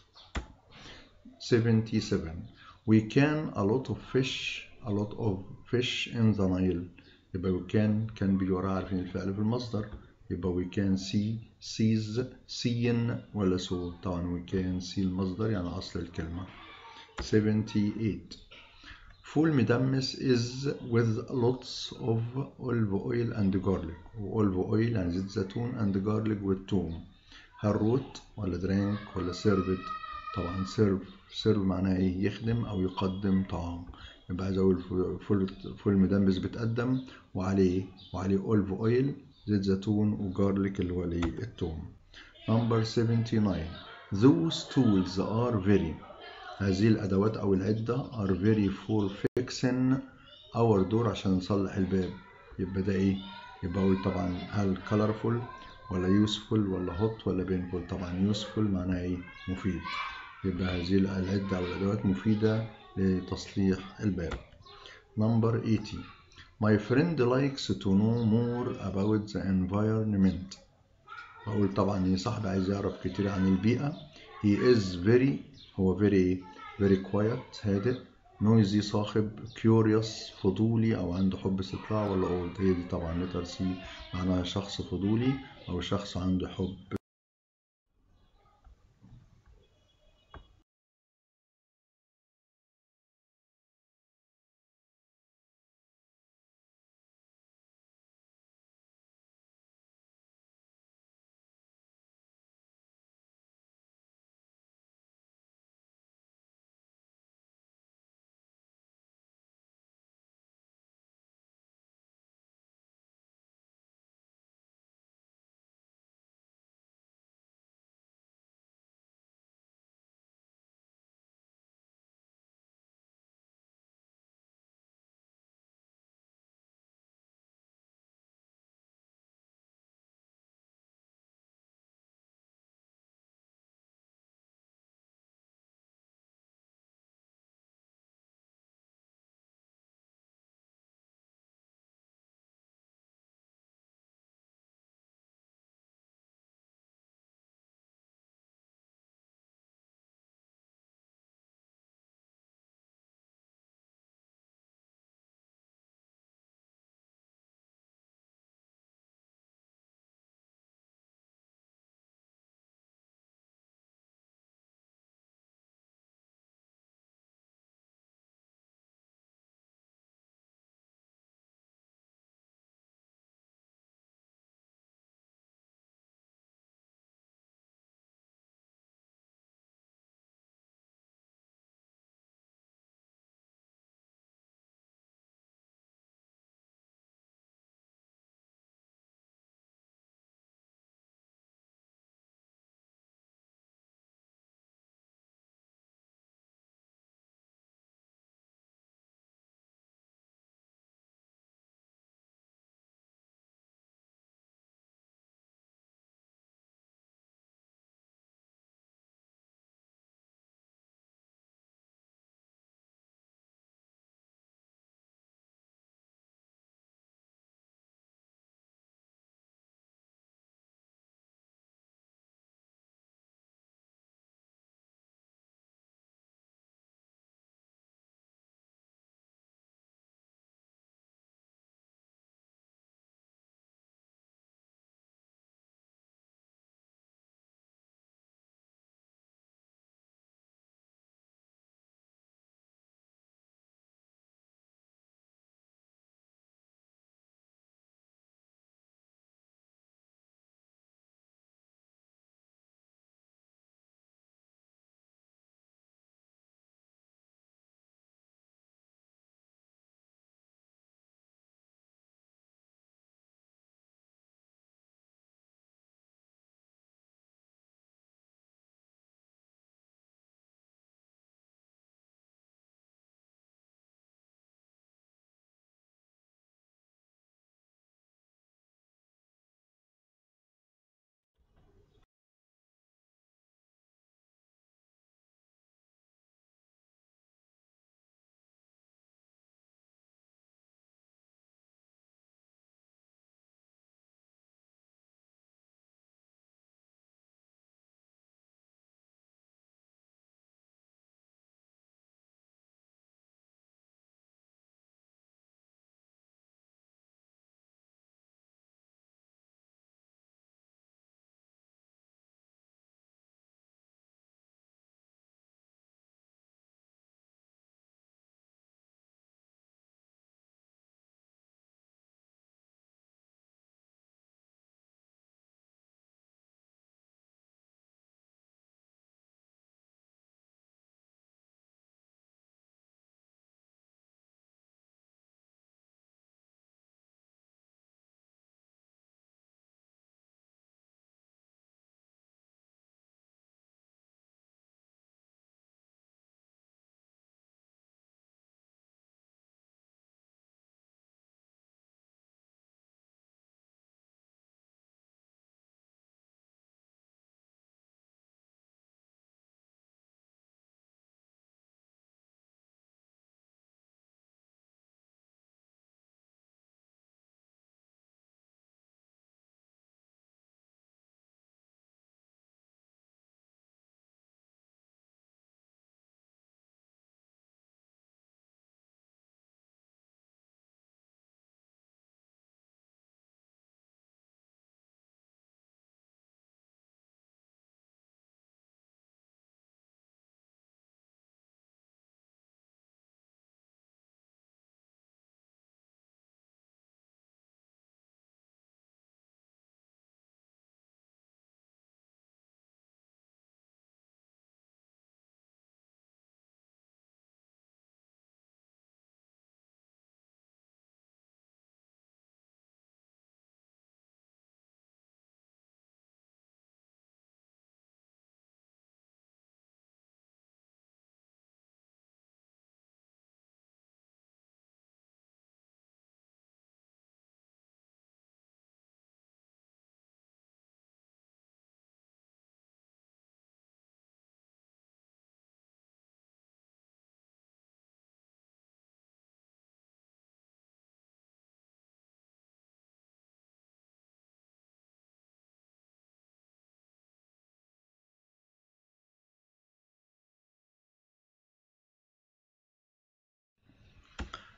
77 We can a lot of fish in the Nile. يبقى we can بيجي وراها عارفين الفعل في المصدر، يبقى we can see sees seen ولا so؟ طبعا we can see المصدر يعني أصل الكلمة. 78 فول مدمس is with lots of olive oil and garlic. olive oil يعني زيت زيتون and garlic والثوم. هل wrote ولا drank ولا served؟ طبعا سيرف معناها ايه؟ يخدم او يقدم طعام. يبقى عايز اقول فول مدمس بتقدم، وعليه اوليف اويل، زيت زيتون، وجارليك اللي هو التوم. Number 79. Those tools are very. هذه الأدوات أو العدة are very for fixing our door عشان نصلح الباب. يبقى ده إيه؟ يبقى أقول طبعا هل colorful ولا useful ولا hot ولا painful؟ طبعا useful معناها إيه؟ مفيد. يبقى هذه العدة أو الأدوات مفيدة لتصليح الباب. Number 80. My friend likes to know more about the environment. بقول طبعا إيه؟ صاحبي عايز يعرف كتير عن البيئة. He is very. هو very quiet هادئ. noisy صاخب. curious فضولي أو عنده حب استطلاع. ولا old؟ هي دي طبعا letter C معناها شخص فضولي أو شخص عنده حب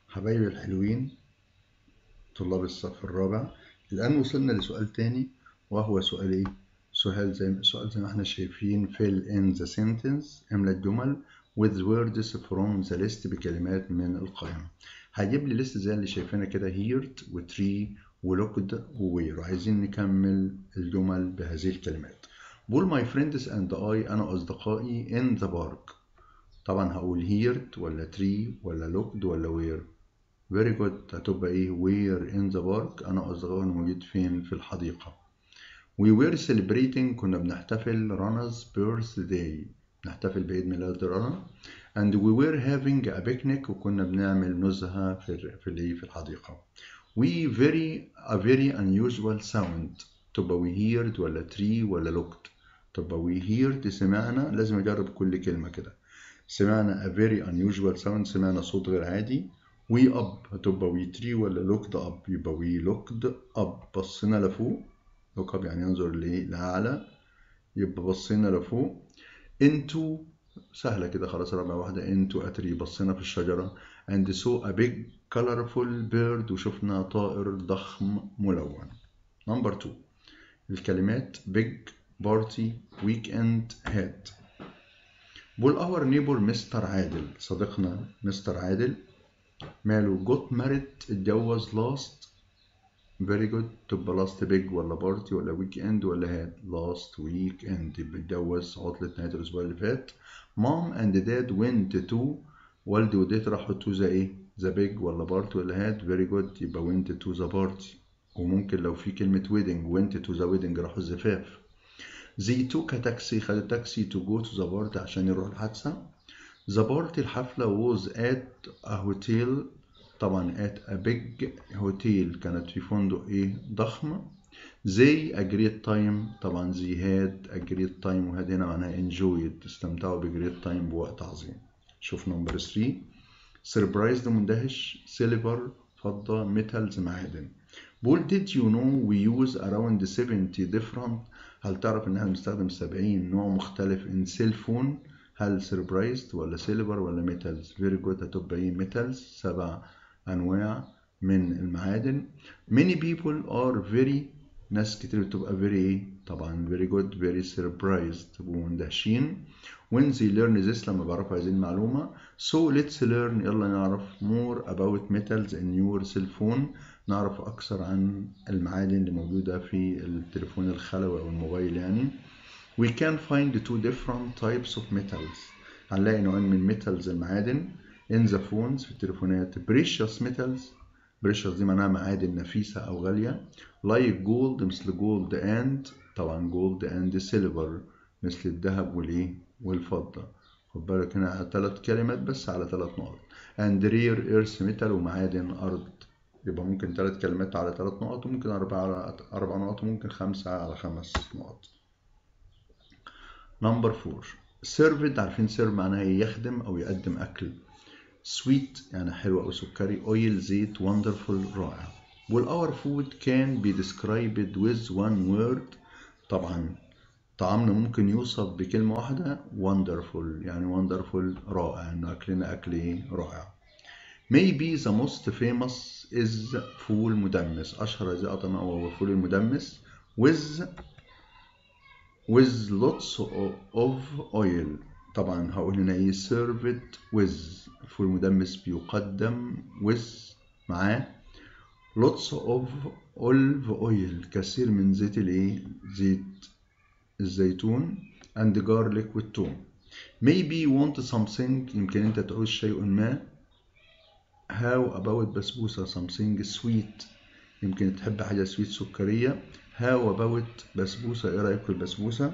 حبايبي الحلوين طلاب الصف الرابع، الآن وصلنا لسؤال تاني وهو سؤال إيه؟ سؤال زي ما احنا شايفين fill in the sentence، املى الجمل with words from the list بكلمات من القائمة. هجيب لي ليست زي اللي شايفينها كده heard و tree و looked و where، وعايزين نكمل الجمل بهذه الكلمات. بقول my friends and I، أنا أصدقائي in the park. طبعا هقول heard ولا tree ولا looked ولا where. very good، هتبقى ايه where in the park، انا اصدقائي موجود فين في الحديقة. we were celebrating، كنا بنحتفل Rana's birthday، نحتفل بعيد ميلاد رنا. and we were having a picnic، وكنا بنعمل نزهة في الحديقة. we a very unusual sound، تبقى we heard ولا tree ولا looked. تبقى we heard سمعنا، لازم اجرب كل كلمة كده. سمعنا a very unusual sound، سمعنا صوت غير عادي. we up هتبقى we tree ولا looked up، يبقى we looked up، بصينا لفوق. look up يعني ينظر لأعلى، يبقى بصينا لفوق. into سهلة كده خلاص، رابع واحدة into a tree، بصينا في الشجرة. and saw a big colorful bird، وشفنا طائر ضخم ملون. number 2 الكلمات big party weekend had. بقول our neighbor مستر عادل، صديقنا مستر عادل ماله got married، اتجوز last. very good، تبقى last big ولا party ولا weekend ولا had last weekend، يبقى اتجوز عطلة نهاية الأسبوع اللي فات. mom and dad went to، والدي وديت راحوا to the ايه the big ولا party ولا had. very good، يبقى went to the party. وممكن لو في كلمة wedding went to the wedding، راحوا الزفاف. they took a taxi، خدوا تاكسي to go to the party عشان يروحوا الحادثة. the party الحفلة was at a hotel، طبعا at a big hotel كانت في فندق ايه ضخم. they a great time، طبعا they had a great time، وهاد هنا معناها enjoyed، استمتعوا ب great time بوقت عظيم. شوف نمبر 3 surprised مندهش، silver فضة، metals معادن. بقول did you know we use around 70 different، هل تعرف ان احنا بنستخدم 70 نوع مختلف in cell phone. هل surprised ولا silver ولا metals؟ very good، هتبقى ايه metals، 7 انواع من المعادن. many people are very، ناس كتير بتبقى very ايه طبعا very good very surprised، ومندهشين. when they learn this، لما بعرفوا هذه المعلومة. so let's learn، يلا نعرف more about metals in your cell phone، نعرف أكثر عن المعادن اللي موجودة في التليفون الخلوي أو الموبايل يعني. we can find two different types of metals، هنلاقي نوعين من metals المعادن in the phones في التليفونات. precious metals، precious دي معناها معادن نفيسة أو غالية. like gold مثل gold and، طبعا gold and silver مثل الذهب والإيه والفضة. خد بالك هنا على 3 كلمات بس على 3 نقط. and rare earth metal، ومعادن أرض. يبقى ممكن 3 كلمات على 3 نقط، وممكن 4 على 4 نقط، وممكن 5 على 5 نقط. نمبر 4 served، عارفين serve معناها يخدم أو يقدم أكل. sweet يعني حلو أو سكري. oil زيت. wonderful رائع. وال our food can be described with one word، طبعا طعامنا ممكن يوصف بكلمة واحدة wonderful، يعني wonderful رائع، إنه أكلنا أكل رائع. maybe the most famous is فول مدمس، أشهر هذه الأطعمة هو فول المدمس. with lots of oil، طبعا هقول هنا ايه served with، فول مدمس بيقدم with معاه lots of olive oil، كثير من زيت الايه زيت الزيتون. and garlic والثوم. maybe want something، يمكن انت تعوز شيء ما. how about بسبوسة something sweet، يمكن تحب حاجة سويت سكرية. how about بسبوسة، ايه رأيك في البسبوسة؟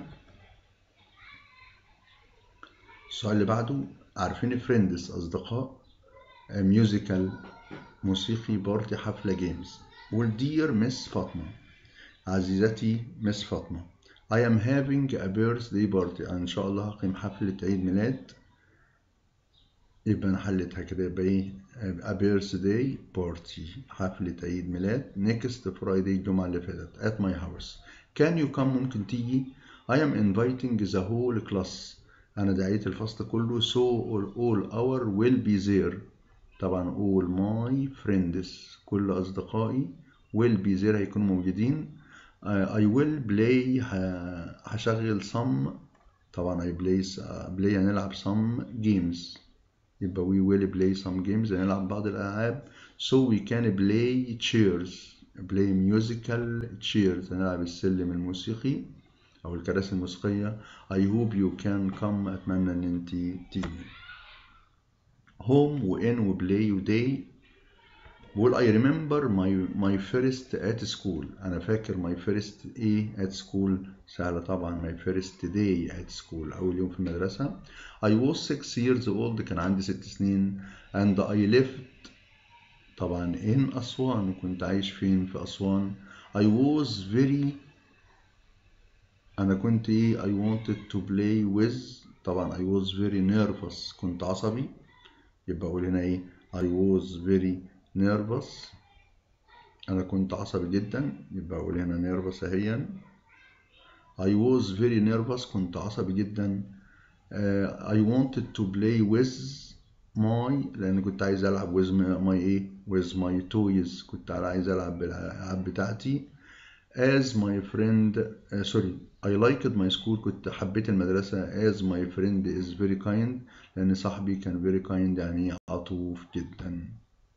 السؤال اللي بعده عارفين فريندز أصدقاء، ميوزيكال موسيقي، بارتي حفلة، جيمز. والدير مس فاطمة، عزيزتي مس فاطمة. I am having a birthday party، أنا إن شاء الله هقيم حفلة عيد ميلاد. يبقى أنا حلتها كده، يبقى إيه a birthday party حفلة عيد ميلاد next Friday الجمعة اللي فاتت at my house. can you come ممكن تيجي. I am inviting the whole class، أنا دعيت الفصل كله. so all our will be there، طبعا all my friends كل أصدقائي will be there هيكونوا موجودين. I will play هشغل some طبعا I play هنلعب some games يبقى we will play some games هنلعب بعض الألعاب. so we can play play musical chairs هنلعب السلم الموسيقي أو الكراسي الموسيقية. I hope you can come أتمنى إن أنت تيجي. home وin وplay وday. بقول I remember my first at school أنا فاكر my first at school سهلة طبعا my first day at school أول يوم في المدرسة. I was 6 years old كان عندي 6 سنين and I lived طبعا in أسوان كنت عايش فين في أسوان. I was very أنا كنت I wanted to play with طبعا I was very nervous كنت عصبي يبقى أقول هنا I was very nervous أنا كنت عصبي جدا يبقى أقول هنا nervous أهيا. I was very nervous كنت عصبي جدا. I wanted to play with my لأن كنت عايز ألعب with my toys كنت عايز ألعب بالألعاب بتاعتي. as my friend I liked my school كنت حبيت المدرسة. as my friend is very kind لأن صاحبي كان very kind يعني عطوف جدا.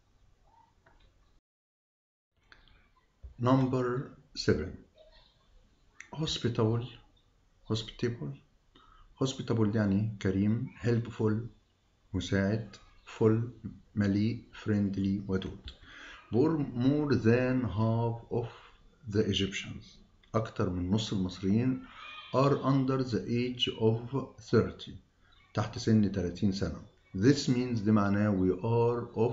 Number 7 hospitable يعني كريم helpful مساعد full مليء friendly ودود. more than half of the Egyptians أكتر من نص المصريين are under the age of 30 تحت سن 30 سنة. this means ده معناه we are of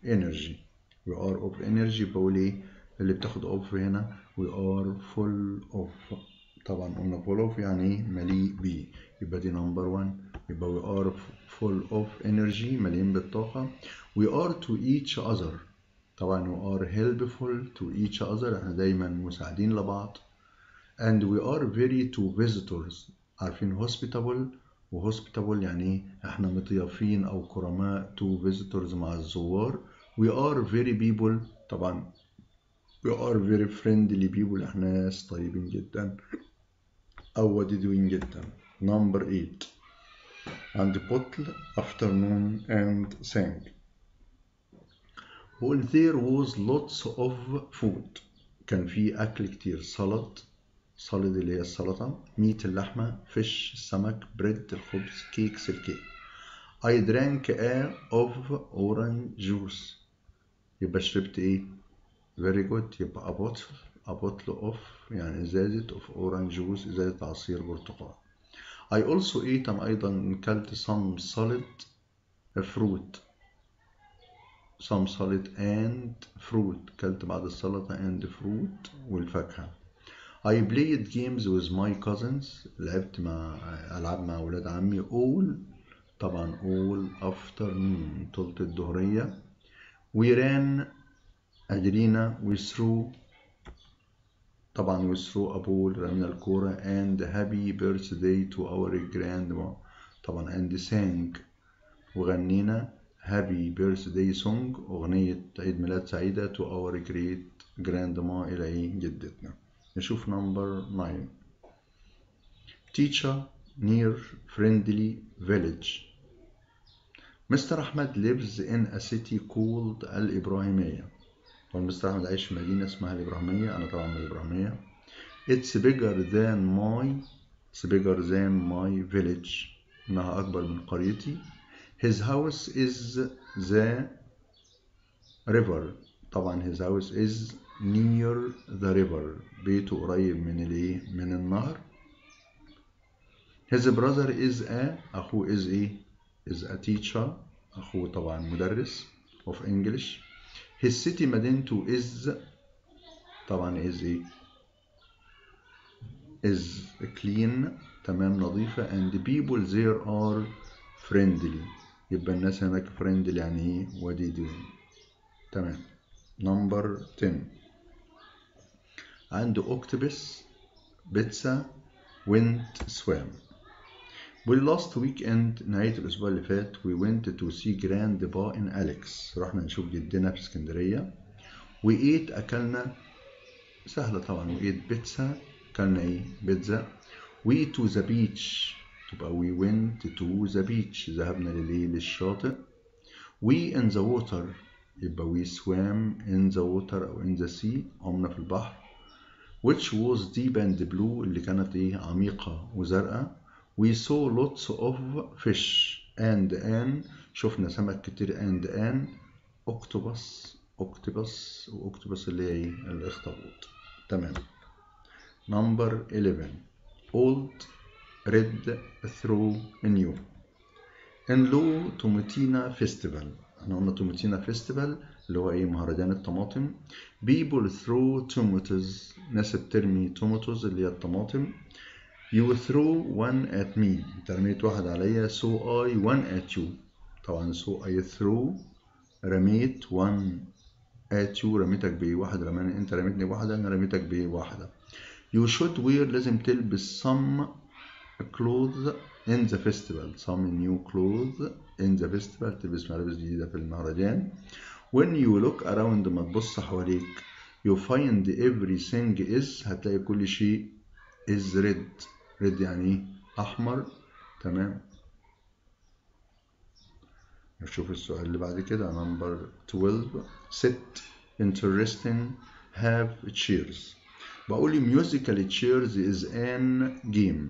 energy بقول اللي بتاخد off هنا we are full of طبعا قلنا full of يعني مليء بيه يبقى دي number 1 يبقى we are full of energy مليئين بالطاقة. we are to each other طبعا we are helpful to each other احنا دايما مساعدين لبعض. and we are very to visitors عارفين hospitable يعني احنا مضيافين او كرماء to visitors مع الزوار. we are very people طبعا we are very friendly people احنا ناس طيبين جدا أو ودودين جدا. number 8 and bottle afternoon and sang. well there was lots of food كان في أكل كتير. salad اللي هي السلطة meat اللحمة fish السمك bread الخبز cakes الكيك. I drank of orange juice يبقى شربت very good يبقى a bottle of يعني إزازة of orange juice إزازة عصير برتقال. I also ate أنا أيضا أكلت some salad and fruit أكلت بعد السلطة and fruit والفاكهة. I played games with my cousins لعبت ألعاب مع أولاد عمي طبعا all afternoon طولة الظهرية. we ran أجرينا we threw طبعا we threw a ball رمينا الكورة and happy birthday to our grandma طبعا and sang وغنينا happy birthday song أغنية عيد ميلاد سعيدة to our great grandma إلى جدتنا. نشوف number 9 teacher near friendly village. Mr. Ahmed lives in a city called الإبراهيمية. مستر أحمد عايش في مدينة اسمها الإبراهيمية أنا طبعا من الإبراهيمية. it's bigger than my village إنها أكبر من قريتي. his house is the river طبعا his house is near the river بيته قريب من النهر. his brother is أخوه is a teacher أخوه طبعا مدرس of English. his city مدينته is طبعا is clean تمام نظيفة and people there are friendly يبقى الناس هناك friendly يعني وديدين تمام. number 10 عنده octopus pizza went swam. last weekend نهاية الأسبوع اللي فات we went to see grandpa in Alex. رحنا نشوف جدنا في اسكندرية. we ate أكلنا سهلة طبعا. we ate بيتزا. أكلنا إيه؟ بيتزا. we to the beach تبقى we went to the beach ذهبنا للشاطئ. we in the water يبقى we swam in the water أو in the sea عمنا في البحر. which was deep and blue اللي كانت إيه؟ عميقة وزرقاء. we saw lots of fish and an شفنا سمك كتير and an octopus واكتوبس اللي هي الاخطبوط. تمام. number 11 old red through new in low توماتينا فيستيفال. احنا قلنا توماتينا فيستيفال اللي هو ايه؟ مهرجان الطماطم. people throw tomatoes ناس بترمي tomatoes اللي هي الطماطم. you throw one at me انت رميت واحد عليا so I one at you. طبعا so I throw رميت one at you رميتك بواحد رماني انت رميتني بواحدة انا رميتك بواحدة. you should wear لازم تلبس some clothes in the festival some new clothes in the festival تلبس ملابس جديدة في المهرجان. when you look around ما تبص حواليك you find everything is هتلاقي كل شيء is red يعني أحمر. تمام. نشوف السؤال اللي بعد كده number 12 sit interesting have chairs. بقول musical chairs is an game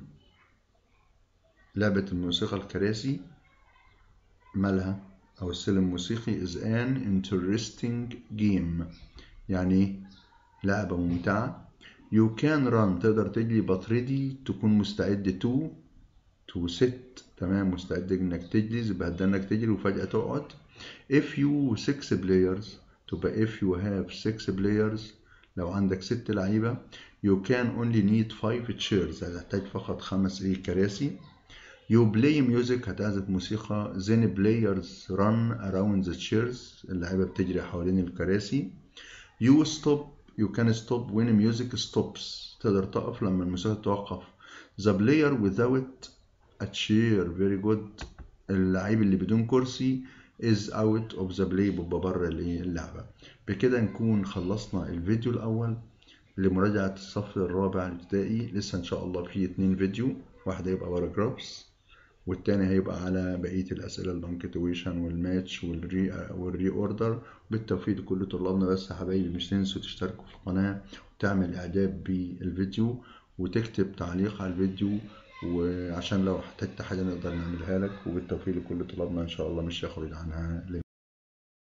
لعبة الموسيقى الكراسي مالها أو السلم الموسيقي is an interesting game يعني لعبة ممتعة. you can run تقدر تجري but ready تكون مستعد to sit. تمام. مستعد انك تجلس يبقى ده انك تجري وفجأة تقعد. if you 6 players تبقى if you have 6 players لو عندك 6 لعيبة you can only need 5 chairs هتحتاج فقط 5 كراسي. you play music هتعزف موسيقى then players run around the chairs اللعيبة بتجري حوالين الكراسي. you can stop when music stops تقدر تقف لما الموسيقى توقف. the player without a chair very good اللعيب اللي بدون كرسي is out of the play بيبقى بره اللعبة. بكده نكون خلصنا الفيديو الأول لمراجعة الصف الرابع الابتدائي. لسه إن شاء الله في 2 فيديو واحد هيبقى باراجرافز والتاني هيبقى على بقية الأسئلة البنكتويشن والماتش والري اوردر. بالتوفيق لكل طلابنا. بس يا حبايبي مش تنسوا تشتركوا في القناة وتعمل إعجاب بالفيديو وتكتب تعليق على الفيديو وعشان لو احتجت حاجة نقدر نعملها لك. وبالتوفيق لكل طلابنا إن شاء الله مش هيخرج عنها.